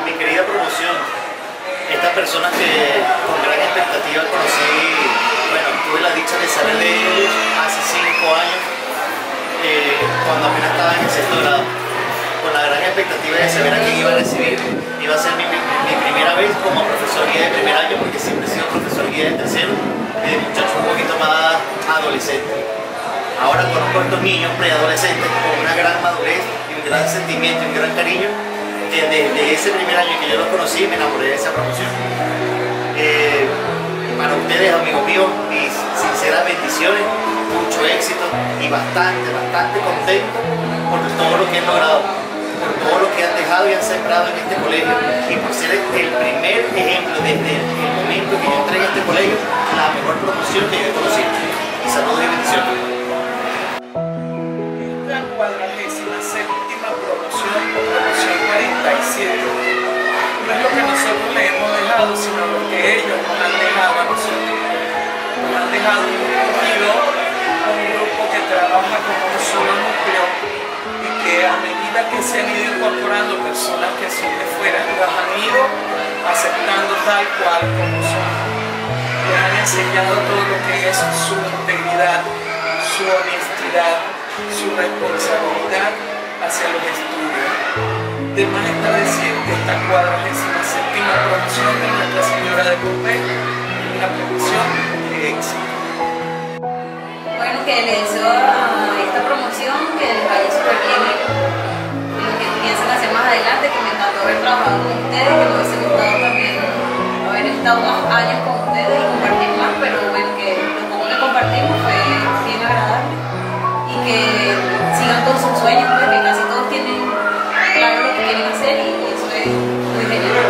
mi querida promoción, estas personas que con gran expectativa conocí, bueno, tuve la dicha de saber de ellos hace 5 años, cuando apenas estaba en el sexto grado, con la gran expectativa de saber a quién iba a recibir. Iba a ser mi primera vez como profesor guía de primer año, porque siempre he sido profesor guía de tercero, y de muchachos un poquito más adolescentes. Ahora conozco a estos niños preadolescentes con una gran madurez y un gran sentimiento y un gran cariño, que desde ese primer año que yo los conocí me enamoré de esa promoción. Para ustedes, amigos míos, mis sinceras bendiciones, mucho éxito y bastante contento por todo lo que han logrado, por todo lo que han dejado y han sembrado en este colegio, y por ser el primer ejemplo desde el momento que yo entré en este colegio, la mejor promoción que yo he conocido. Y saludos y bendiciones. La 47ª promoción o promoción 47 no es lo que nosotros le hemos dejado, sino lo que ellos nos han dejado a nosotros. Nos han dejado unido un grupo que trabaja como un solo núcleo, y que a medida que se han ido incorporando personas que son de fuera, las han ido aceptando tal cual como son. Les han enseñado todo lo que es su integridad, su honestidad, su responsabilidad hacia los estudios. De más está decir que esta 47ª promoción de Nuestra Señora de Pompey es una promoción de éxito. Bueno, que le deseo a esta promoción que les vaya súper bien en lo que piensan hacer más adelante, que me encantó haber trabajado con ustedes, que me hubiese gustado también haber estado más años con ustedes y compartir más, pero bueno, que lo poco que compartimos fue bien agradable, y que sigan todos sus sueños, porque casi todos tienen claro lo que quieren hacer, y eso es muy genial.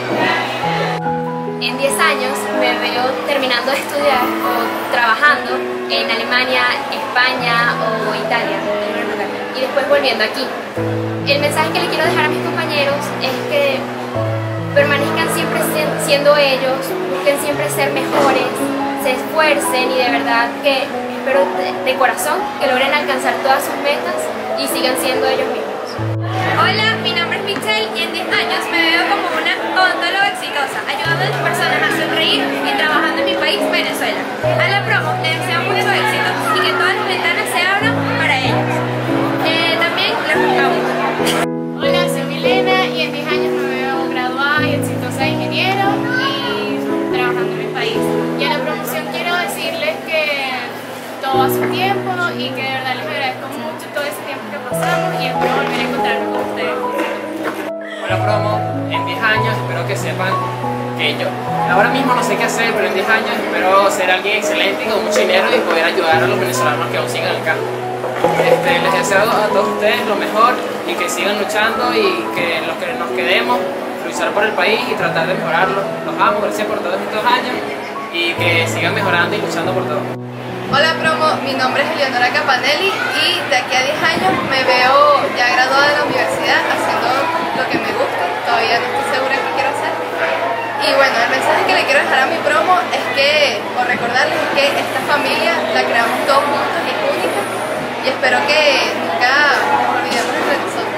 En 10 años me veo terminando de estudiar o trabajando en Alemania, España o Italia, y después volviendo aquí. El mensaje que le quiero dejar a mis compañeros es que permanezcan siempre siendo ellos, busquen siempre ser mejores, se esfuercen, y de verdad que espero de corazón que logren alcanzar todas sus metas y sigan siendo ellos mismos. Hola, mi nombre es Michelle y en 10 años me veo como una odontóloga exitosa, ayudando a las personas a sonreír y trabajando en mi país, Venezuela. A la promo les deseo mucho éxito y que todas las ventanas se abran para ellos. También les buscamos. Hola, soy Milena y en 10 años me veo graduada y exitosa ingeniero y trabajando en mi país. Y a la promoción quiero decirles que todo a su tiempo, y que de verdad les agradezco mucho todo ese tiempo que pasamos, y espero volver a encontrarme con ustedes. Hola promo, en 10 años espero que sepan que yo ahora mismo no sé qué hacer, pero en 10 años espero ser alguien excelente y con mucho dinero y poder ayudar a los venezolanos que aún siguen en el campo. Les deseo a todos ustedes lo mejor, y que sigan luchando, y que los que nos quedemos, luchar por el país y tratar de mejorarlo. Los amo, gracias por todos estos años, y que sigan mejorando y luchando por todo. Hola promo, mi nombre es Eleonora Capanelli y de aquí a 10 años me veo ya graduada de la universidad haciendo lo que me gusta. Todavía no estoy segura qué quiero hacer. Y bueno, el mensaje que le quiero dejar a mi promo es que, o recordarles, es que esta familia la creamos todos juntos y es única, y espero que nunca nos olvidemos entre nosotros.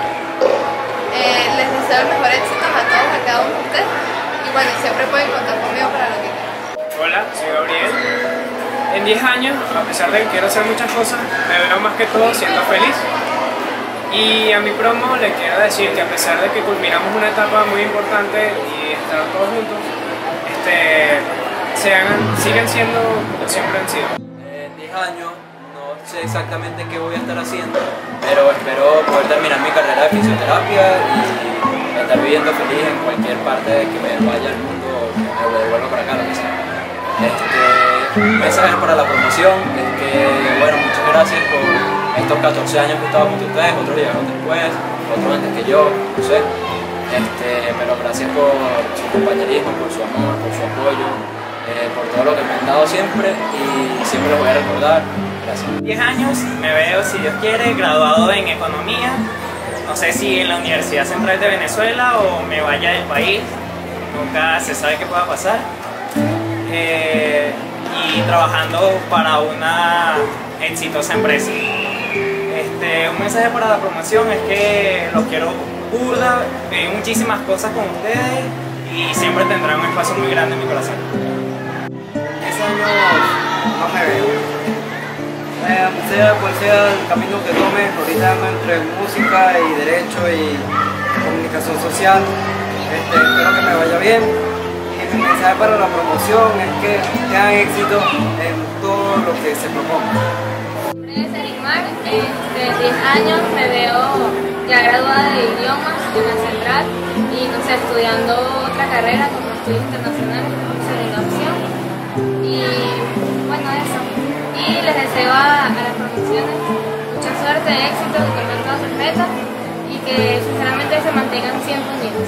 Les deseo el mejor éxito a todos, a cada uno de ustedes, y bueno, siempre pueden contar conmigo para lo que quieran. Hola, soy Gabriel. En 10 años, a pesar de que quiero hacer muchas cosas, me veo más que todo siendo feliz. Y a mi promo le quiero decir que a pesar de que culminamos una etapa muy importante y estar todos juntos, sigan siendo como siempre han sido. En 10 años no sé exactamente qué voy a estar haciendo, pero espero poder terminar mi carrera de fisioterapia y estar viviendo feliz en cualquier parte de que me vaya al mundo, me devuelvo para acá, lo que sea. Un mensaje para la promoción es que, bueno, muchas gracias por estos 14 años que he estado con ustedes, otros llegaron después, otros antes que yo, no sé. Pero gracias por su compañerismo, por su amor, por su apoyo, por todo lo que me han dado siempre, y siempre los voy a recordar. Gracias. 10 años me veo, si Dios quiere, graduado en economía, no sé si en la Universidad Central de Venezuela o me vaya del país, nunca se sabe qué pueda pasar. Y trabajando para una exitosa empresa. Un mensaje para la promoción es que los quiero burda, viví muchísimas cosas con ustedes y siempre tendrán un espacio muy grande en mi corazón. 10 años no me veo. Sea cual sea el camino que tome, ahorita ando entre música y derecho y comunicación social. Espero que me vaya bien. Y mi mensaje para la promoción es que tengan éxito en todo lo que se proponga. Mi nombre es Arimar, de 10 años me veo ya graduada de idiomas en la central y no sé, estudiando otra carrera como estudios internacionales, segunda opción. Y bueno, eso. Y les deseo a las promociones mucha suerte, éxito, que cumplan todas sus metas y que sinceramente se mantengan siempre unidos.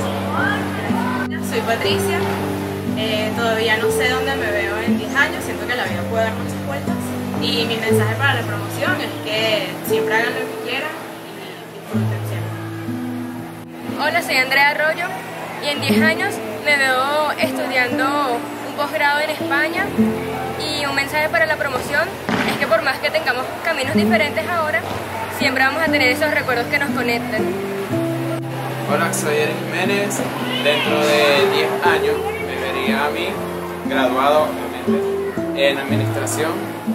Soy Patricia, todavía no sé dónde me veo en 10 años, siento que la vida puede dar muchas vueltas y mi mensaje para la promoción es que siempre hagan lo que quieran y disfruten siempre. Hola, soy Andrea Arroyo y en 10 años me veo estudiando un posgrado en España. Y un mensaje para la promoción es que por más que tengamos caminos diferentes ahora, siempre vamos a tener esos recuerdos que nos conectan. Hola, soy Eric Jiménez. Dentro de 10 años me vería a mí graduado, obviamente, en administración.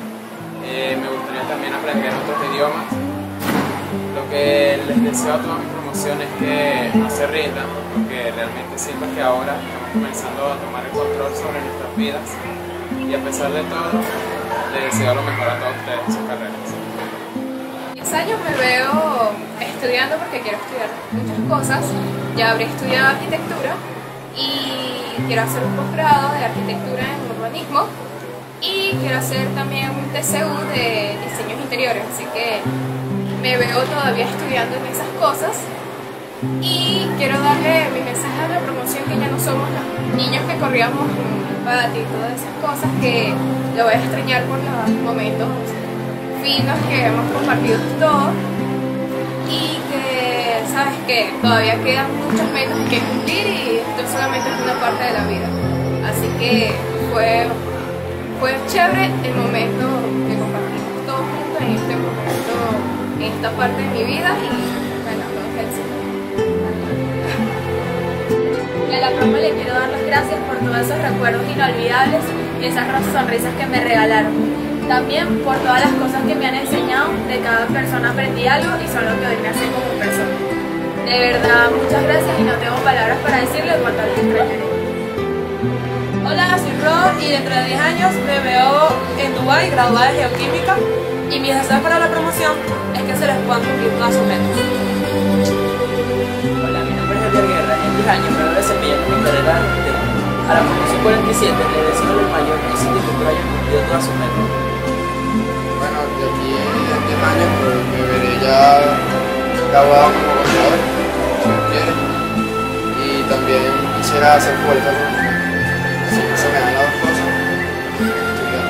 Me gustaría también aprender otros idiomas. Lo que les deseo a toda mi promoción es que no se rindan, porque realmente siento que ahora estamos comenzando a tomar el control sobre nuestras vidas. Y a pesar de todo, les deseo lo mejor a todos ustedes en sus carreras. 10 años me veo estudiando porque quiero estudiar muchas cosas. Ya habré estudiado arquitectura y quiero hacer un posgrado de arquitectura en urbanismo y quiero hacer también un TCU de diseños interiores, así que me veo todavía estudiando en esas cosas. Y quiero darle mi mensaje a la promoción que ya no somos los niños que corríamos en patio y todas esas cosas, que lo voy a extrañar por los momentos finos que hemos compartido todos y que sabes que todavía quedan muchas metas que cumplir y esto solamente es una parte de la vida. Así que fue chévere el momento que compartimos todos juntos en este momento, en esta parte de mi vida y bueno, todos éxitos. Y a la promo le quiero dar las gracias por todos esos recuerdos inolvidables y esas sonrisas que me regalaron. También por todas las cosas que me han enseñado, de cada persona aprendí algo y son lo que hoy me hace como persona. De verdad, muchas gracias y no tengo palabras para decirle cuánto les extrañaré. Hola, soy Ro y dentro de 10 años me veo en Dubái graduada de Geoquímica y mis deseos para la promoción es que se les puedan cumplir todas sus metas. Hola, mi nombre es Javier Guerra. En 10 años me veo desempeñando mi carrera de arquitecto. A la promoción 47 le deseo el mayor éxito y que hayan cumplido todas sus metas. Bueno, de aquí en 10 años pues, me veré ya graduado como contador, si Dios quiere. Y también quisiera hacer fuerza, si no se me dan las dos cosas, estudiar.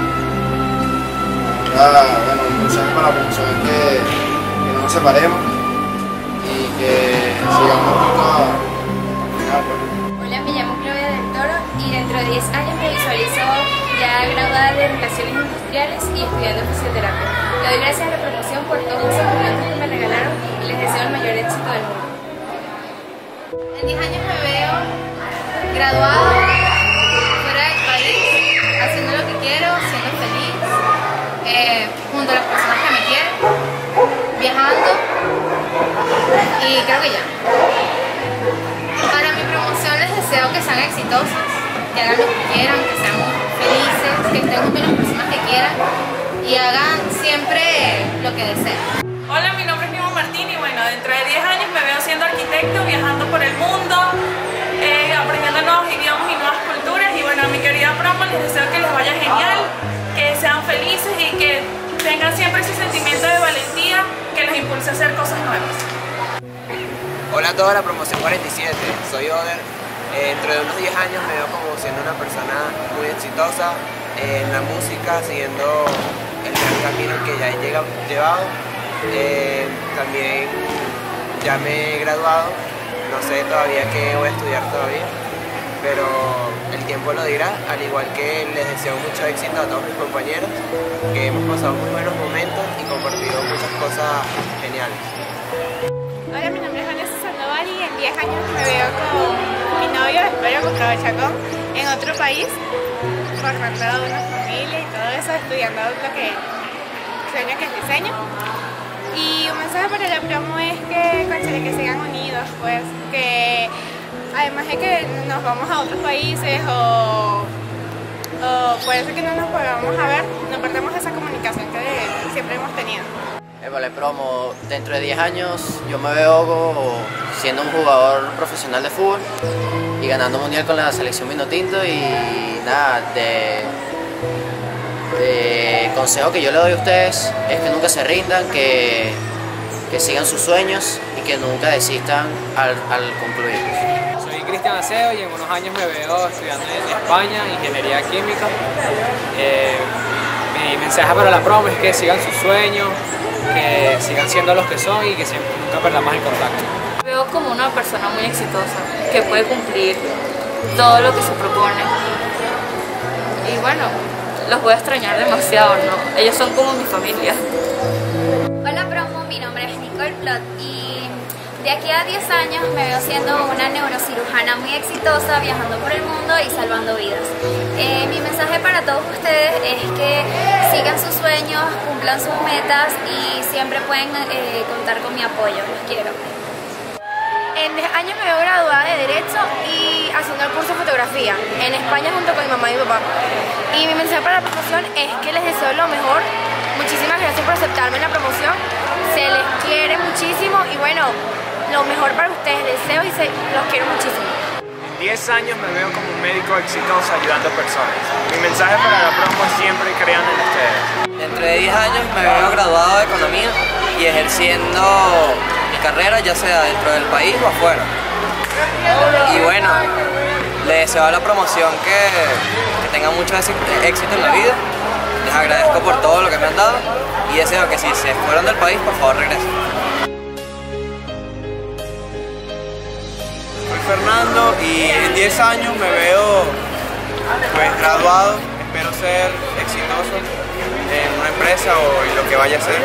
Ahora, bueno, un mensaje para la promoción es que no nos separemos y que sigamos juntos a final. Hola, me llamo Claudia del Toro y dentro de 10 años me visualizo ya graduada de Relaciones Industriales y estudiando fisioterapia. Le doy gracias a la promoción por todos esos momentos que me regalaron y les deseo el mayor éxito del mundo. En 10 años me veo graduada, fuera del país, haciendo lo que quiero, siendo feliz, junto a las personas que me quieren, viajando y creo que ya. Para mi promoción les deseo que sean exitosos, que hagan lo que quieran, que sean felices, que estén junto a las personas que quieran y hagan siempre lo que deseen. Hola, mi nombre es Nimo Martín y bueno, dentro de 10 años me veo siendo arquitecto, viajando por el mundo, aprendiendo nuevos idiomas y nuevas culturas y bueno, a mi querida promo les deseo que les vaya genial, que sean felices y que tengan siempre ese sentimiento de valentía que los impulse a hacer cosas nuevas. Hola a toda la promoción 47, soy Oder. Dentro de unos 10 años me veo como siendo una persona muy exitosa en la música, siguiendo el gran camino que ya he llevado. También ya me he graduado, no sé todavía qué voy a estudiar todavía, pero el tiempo lo dirá, al igual que les deseo mucho éxito a todos mis compañeros, que hemos pasado muy buenos momentos y compartido muchas cosas geniales. Hola, mi nombre es Vanessa Sandoval 10 años me veo con mi novio, espero con Cabachacón, en otro país, formando una familia y todo eso, estudiando lo que sueño que es diseño. Y un mensaje para la promo es que, cónchale, que sigan unidos, pues, que además de que nos vamos a otros países o puede ser que no nos podamos a ver, no perdemos esa comunicación que siempre hemos tenido. Vale, promo, dentro de 10 años yo me veo siendo un jugador profesional de fútbol y ganando mundial con la selección Vinotinto y nada, de consejo que yo le doy a ustedes es que nunca se rindan, que sigan sus sueños y que nunca desistan al concluirlos. Soy Cristian Aceo y en unos años me veo estudiando en España ingeniería química. Mi mensaje para la promo es que sigan sus sueños, que sigan siendo los que son y que nunca perdamos el contacto. Me veo como una persona muy exitosa, que puede cumplir todo lo que se propone. Y bueno, los voy a extrañar demasiado, ¿no? Ellos son como mi familia. Hola promo, mi nombre es Nicole Plot y de aquí a 10 años me veo siendo una neurocirujana muy exitosa, viajando por el mundo y salvando vidas. Mi mensaje para todos ustedes es que sigan sus sueños, cumplan sus metas y siempre pueden contar con mi apoyo. Los quiero. En 10 años me veo graduada de Derecho y haciendo el curso de fotografía en España junto con mi mamá y mi papá. Y mi mensaje para la promoción es que les deseo lo mejor. Muchísimas gracias por aceptarme en la promoción. Se les quiere muchísimo y bueno, lo mejor para ustedes. Deseo y los quiero muchísimo. En 10 años me veo como un médico exitoso ayudando personas. Mi mensaje para la promo es siempre crean en ustedes. Dentro de 10 años me veo graduado de Economía y ejerciendo mi carrera, ya sea dentro del país o afuera. Y bueno, le deseo a la promoción que tenga mucho éxito en la vida. Les agradezco por todo lo que me han dado y deseo que si se fueron del país, por favor regresen. Soy Fernando y en 10 años me veo pues graduado, espero ser exitoso en una empresa o en lo que vaya a ser.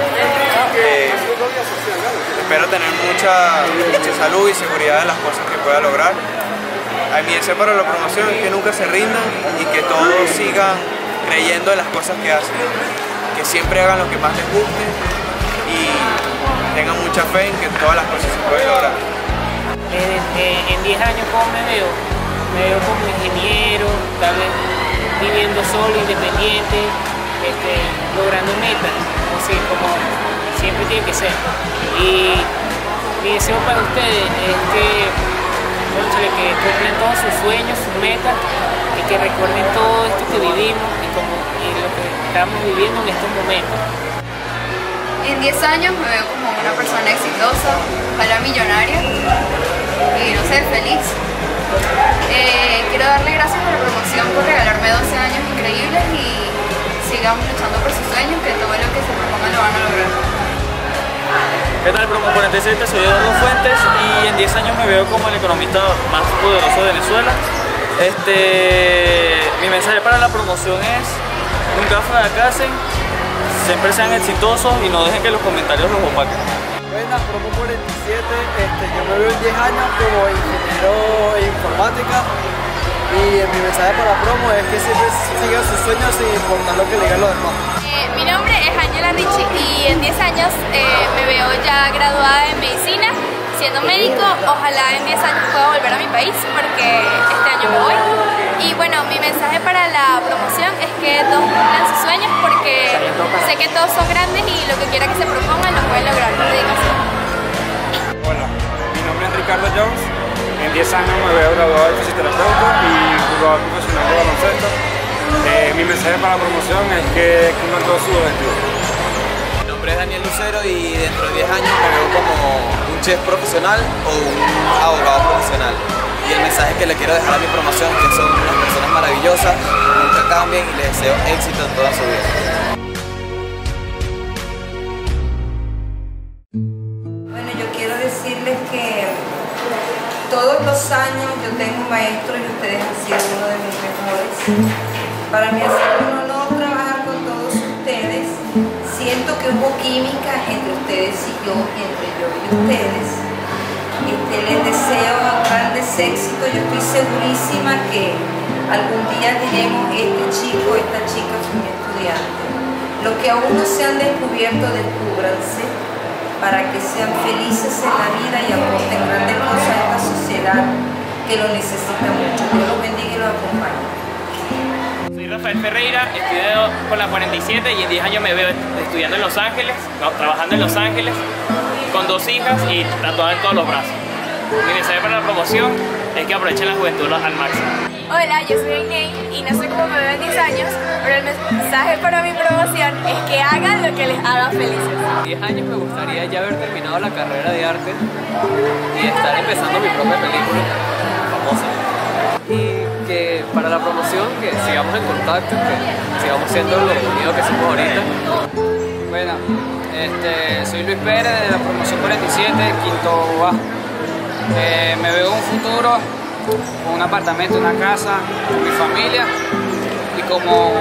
Espero tener mucha salud y seguridad en las cosas que pueda lograr. Mi deseo para la promoción es que nunca se rindan y que todos sigan creyendo en las cosas que hacen, que siempre hagan lo que más les guste y tengan mucha fe en que todas las cosas se pueden lograr. En 10 años, ¿cómo me veo? Me veo como ingeniero, tal vez viviendo solo, independiente, logrando metas, como siempre tiene que ser. Y mi deseo para ustedes es que cumplan todos sus sueños, sus metas, y que recuerden todo esto que vivimos y lo que estamos viviendo en estos momentos. En 10 años me veo como una persona exitosa, ojalá millonaria y no sé, feliz. Quiero darle gracias a la promoción por regalarme 12 años increíbles y sigamos luchando por sus sueños, que todo lo que se propongan lo van a lograr. ¿Qué tal, Promo 47? Soy Eduardo Fuentes y en 10 años me veo como el economista más poderoso de Venezuela. Mi mensaje para la promoción es nunca fracasen, siempre sean exitosos y no dejen que los comentarios los opaquen. Buenas, Promo 47, yo me veo en 10 años como ingeniero en informática y mi mensaje para la promo es que siempre sigan sus sueños sin importar lo que le digan los demás. Mi nombre es Ángela Richie y en 10 años me veo ya graduada en medicina, siendo médico. Ojalá en 10 años pueda volver a mi país porque este año me voy. Y bueno, mi mensaje para la promoción es que todos cumplan sus sueños porque sé que todos son grandes y lo que quiera que se propongan lo pueden lograr con dedicación. Hola, mi nombre es Ricardo Jones. En 10 años me veo graduado de fisioterapeuta y jugador profesional de baloncesto. Mi mensaje para la promoción es que cumplan todos sus objetivos. Mi nombre es Daniel Lucero y dentro de 10 años me veo como un chef profesional o un abogado profesional. Y el mensaje que le quiero dejar a mi promoción es que son unas personas maravillosas, nunca cambien y les deseo éxito en toda su vida. Bueno, yo quiero decirles que todos los años yo tengo maestros y ustedes han sido uno de mis mejores. Para mí ha sido un honor trabajar con todos ustedes. Siento que hubo química entre ustedes y yo, entre yo y ustedes. Les deseo grandes éxitos. Yo estoy segurísima que algún día diremos, este chico, esta chica fue mi estudiante. Lo que aún no se han descubierto, descúbranse para que sean felices en la vida y aporten grandes cosas a esta sociedad que lo necesita mucho. Dios los bendiga y los acompañe. Soy Rafael Ferreira, estudio con la 47 y en 10 años me veo estudiando en Los Ángeles, trabajando en Los Ángeles, con 2 hijas y tatuada en todos los brazos. Mi mensaje para la promoción es que aprovechen la juventud al máximo. Hola, yo soy Ainey y no sé cómo me veo en 10 años, pero el mensaje para mi promoción es que hagan lo que les haga felices. En 10 años me gustaría ya haber terminado la carrera de arte y estar empezando mi propia película famosa. Y que para la promoción que sigamos en contacto, que sigamos siendo lo unidos que somos ahorita. Bueno, soy Luis Pérez de la promoción 47, quinto A. Me veo un futuro con un apartamento, una casa, con mi familia y como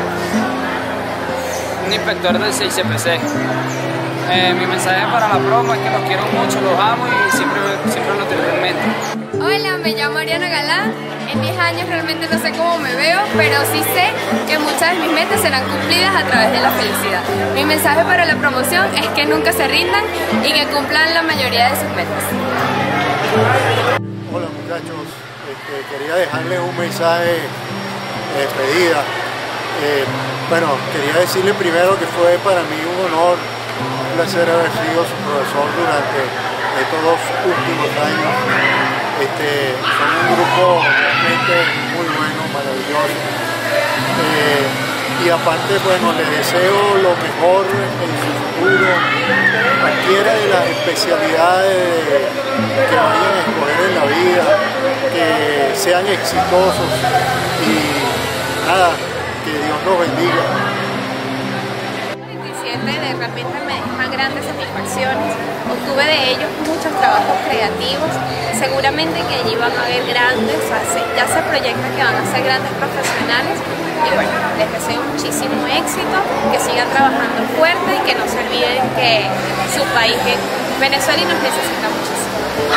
un inspector del 6CPC. Mi mensaje para la promo es que los quiero mucho, los amo y siempre lo tengo en mente. Hola, me llamo Ariana Galán. En 10 años realmente no sé cómo me veo, pero sí sé que muchas de mis metas serán cumplidas a través de la felicidad. Mi mensaje para la promoción es que nunca se rindan y que cumplan la mayoría de sus metas. Hola muchachos, quería dejarles un mensaje de despedida. Bueno, quería decirles primero que fue para mí un honor, un placer haber sido su profesor durante estos 2 últimos años. Son un grupo realmente muy bueno, maravilloso. Y aparte, bueno, les deseo lo mejor en su futuro, cualquiera de las especialidades que vayan a escoger en la vida, que sean exitosos y nada, que Dios los bendiga. Realmente me dejan grandes satisfacciones. Obtuve de ellos muchos trabajos creativos. Seguramente que allí van a haber grandes, ya se proyecta que van a ser grandes profesionales. Y bueno, les deseo muchísimo éxito, que sigan trabajando fuerte y que no se olviden que su país es Venezuela y nos necesita muchísimo.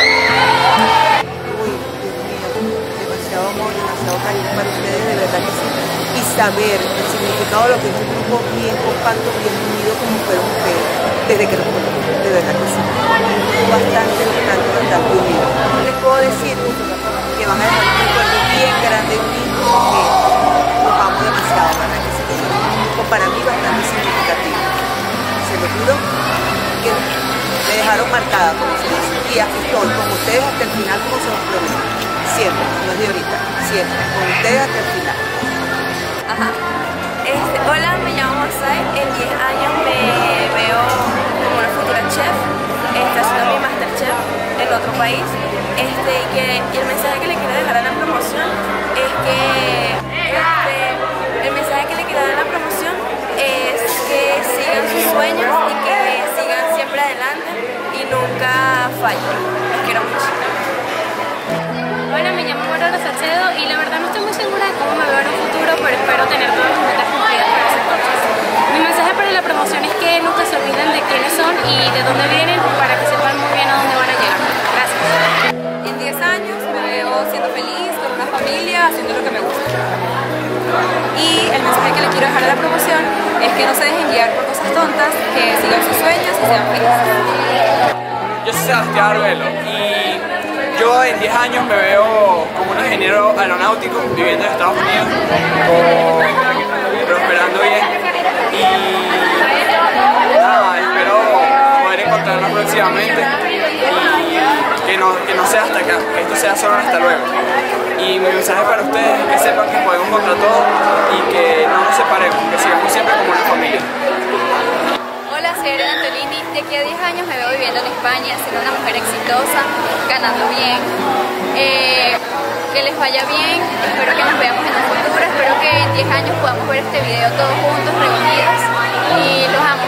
Demasiado amor, demasiado cariño para ustedes, de verdad que sí. Y saber el significado de lo que es un grupo bien compacto, bien unido como fueron ustedes, desde que los conozco, de verdad que sí. Bastante unido. Les puedo decir que van a dejar un recuerdo bien grande en mí, porque los amo demasiado, ¿verdad que sí? Son un grupo para mí bastante significativo. Se lo juro que me dejaron marcada, como se dice. Y aquí estoy con ustedes hasta el final, como se los prometo. Siempre, no es de ahorita, siempre, con ustedes hasta el final. Ajá. Hola, me llamo Masai. En 10 años me veo como una futura chef, haciendo mi Masterchef en otro país. Y el mensaje que le quiero dejar a la promoción es que el mensaje que le quiero dar a la promoción es que sigan sus sueños y que sigan siempre adelante y nunca fallen. Los quiero mucho. Hola, me llamo Aurora Salcedo y la verdad no estoy muy segura de cómo me veo en un futuro, pero espero tener todas mis metas cumplidas para ese entonces. Mi mensaje para la promoción es que nunca se olviden de quiénes son y de dónde vienen para que sepan muy bien a dónde van a llegar. Gracias. En 10 años me veo siendo feliz, con una familia, haciendo lo que me gusta. Y el mensaje que le quiero dejar a la promoción es que no se dejen guiar por cosas tontas, que sigan sus sueños y sean felices. Yo soy Sebastián Arbelo y yo en 10 años me veo como un ingeniero aeronáutico viviendo en Estados Unidos, prosperando bien y nada, espero poder encontrarnos próximamente y que no sea hasta acá, que esto sea solo hasta luego. Y mi mensaje para ustedes es que sepan que podemos contra todo y que no nos separemos, que sigamos siempre como una familia. Hola, soy Elena Antolini. De aquí a 10 años me veo viviendo en España, siendo una mujer exitosa, ganando bien. Que les vaya bien, espero que nos veamos en un futuro, espero que en 10 años podamos ver este video todos juntos, reunidos, y los amo.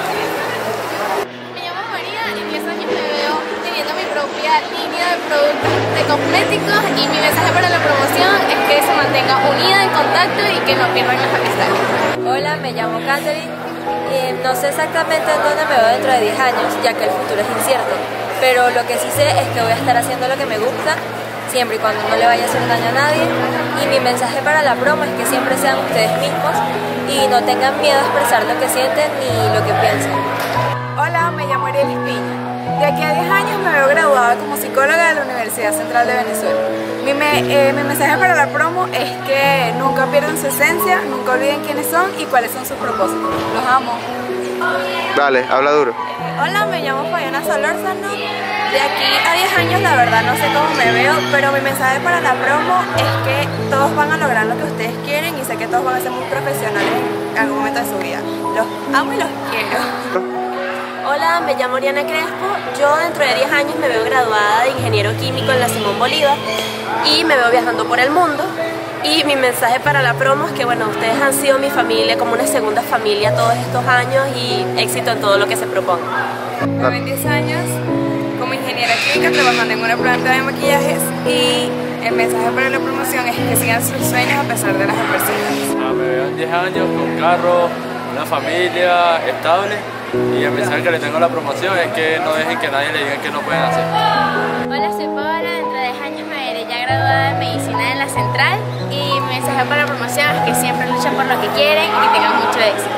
Me llamo María, en 10 años me veo teniendo mi propia línea de productos de cosméticos y mi mensaje para la promoción es que se mantenga unida, en contacto y que no pierdan las amistades. Hola, me llamo Catherine y no sé exactamente en dónde me veo dentro de 10 años, ya que el futuro es incierto, pero lo que sí sé es que voy a estar haciendo lo que me gusta, siempre y cuando no le vaya a hacer daño a nadie. Y mi mensaje para la promo es que siempre sean ustedes mismos y no tengan miedo a expresar lo que sienten ni lo que piensan. Hola, me llamo Arielis Piña. De aquí a 10 años me veo graduada como psicóloga de la Universidad Central de Venezuela. Mi mensaje para la promo es que nunca pierdan su esencia, nunca olviden quiénes son y cuáles son sus propósitos. Los amo. Dale, habla duro. Hola, me llamo Fabiana Solórzano. De aquí a 10 años la verdad no sé cómo me veo, pero mi mensaje para la promo es que todos van a lograr lo que ustedes quieren y sé que todos van a ser muy profesionales en algún momento de su vida. Los amo y los quiero. Hola, me llamo Oriana Crespo. Yo dentro de 10 años me veo graduada de ingeniero químico en la Simón Bolívar y me veo viajando por el mundo. Y mi mensaje para la promo es que bueno, ustedes han sido mi familia, como una segunda familia todos estos años y éxito en todo lo que se proponga. Me ven 10 años como ingeniera química trabajando en una planta de maquillajes y el mensaje para la promoción es que sigan sus sueños a pesar de las adversidades. Me veo en 10 años con carro, una familia estable. Y el mensaje que le tengo a la promoción es que no dejen que nadie le diga que no pueden hacer. Hola, soy Paola, dentro de 10 años me veré ya graduada en Medicina en la Central y mi mensaje para la promoción es que siempre luchen por lo que quieren y que tengan mucho éxito.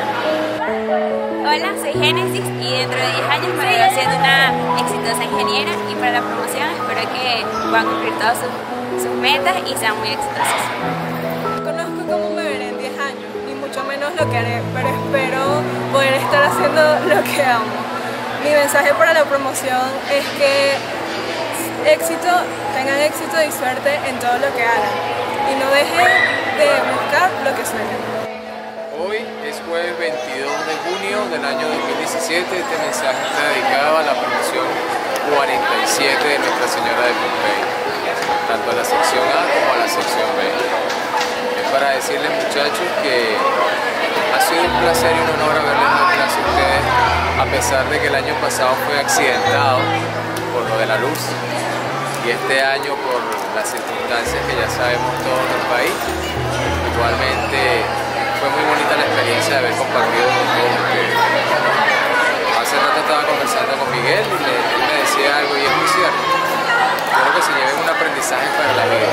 Hola, soy Génesis y dentro de 10 años me veo siendo una exitosa ingeniera y para la promoción espero que puedan cumplir todas sus metas y sean muy exitosos. No conozco cómo me veré en 10 años. Mucho menos lo que haré, pero espero poder estar haciendo lo que amo. Mi mensaje para la promoción es que tengan éxito y suerte en todo lo que hagan y no dejen de buscar lo que sueñan. Hoy es jueves 22 de junio del año 2017. Este mensaje está dedicado a la promoción 47 de Nuestra Señora de Pompey, tanto a la sección A como a la sección B. Para decirles, muchachos, que ha sido un placer y un honor haberles dado clase a ustedes, a pesar de que el año pasado fue accidentado por lo de la luz y este año por las circunstancias que ya sabemos todos del país. Igualmente fue muy bonita la experiencia de haber compartido con todos ustedes. Hace rato estaba conversando con Miguel y él me decía algo y es muy cierto. Creo que se lleven un aprendizaje para la vida.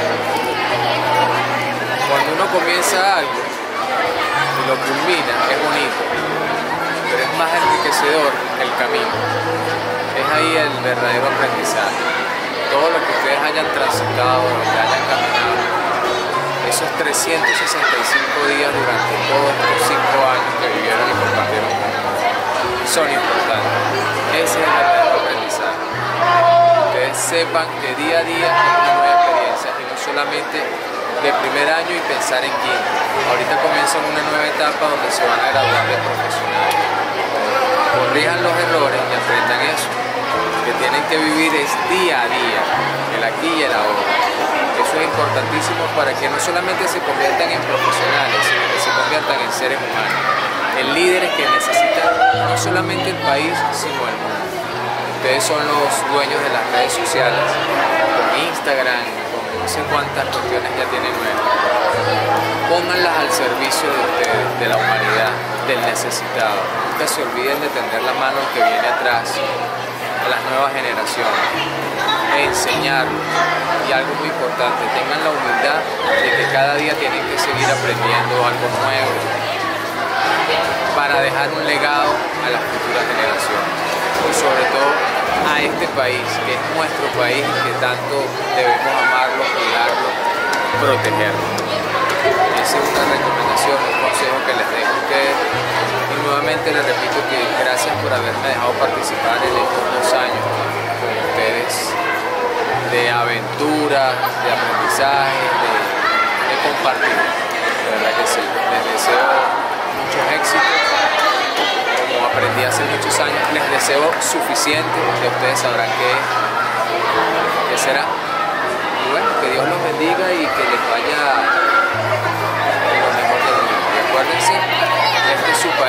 Cuando uno comienza algo y lo culmina, es bonito, pero es más enriquecedor el camino. Es ahí el verdadero aprendizaje. Todo lo que ustedes hayan transitado, lo que hayan caminado, esos 365 días durante todos estos 5 años que vivieron y compartieron juntos, son importantes. Ese es el verdadero aprendizaje. Ustedes sepan que día a día es una nueva experiencia y no solamente de primer año y pensar en quinto. Ahorita comienzan una nueva etapa donde se van a graduar de profesionales. Corrijan los errores y aprendan eso. Lo que tienen que vivir es día a día, el aquí y el ahora. Eso es importantísimo para que no solamente se conviertan en profesionales, sino que se conviertan en seres humanos, en líderes que necesitan no solamente el país, sino el mundo. Ustedes son los dueños de las redes sociales, con Instagram, no sé cuántas cuestiones ya tienen nuevas. Pónganlas al servicio de ustedes, de la humanidad, del necesitado. Nunca se olviden de tender la mano al que viene atrás, a las nuevas generaciones, e enseñarlos. Y algo muy importante, tengan la humildad de que cada día tienen que seguir aprendiendo algo nuevo para dejar un legado a las futuras generaciones. Y sobre todo a este país, que es nuestro país, que tanto debemos amarlo, cuidarlo, protegerlo. Esa es una recomendación, un consejo que les dejo a ustedes. Y nuevamente les repito que gracias por haberme dejado participar en estos 2 años con ustedes de aventura, de aprendizaje, de compartir. De verdad que sí. Les deseo muchos éxitos. Como aprendí hace muchos años, les deseo suficiente, que ustedes sabrán qué será. Y bueno, que Dios los bendiga y que les vaya lo mejor de lo mejor. Y acuérdense, este es su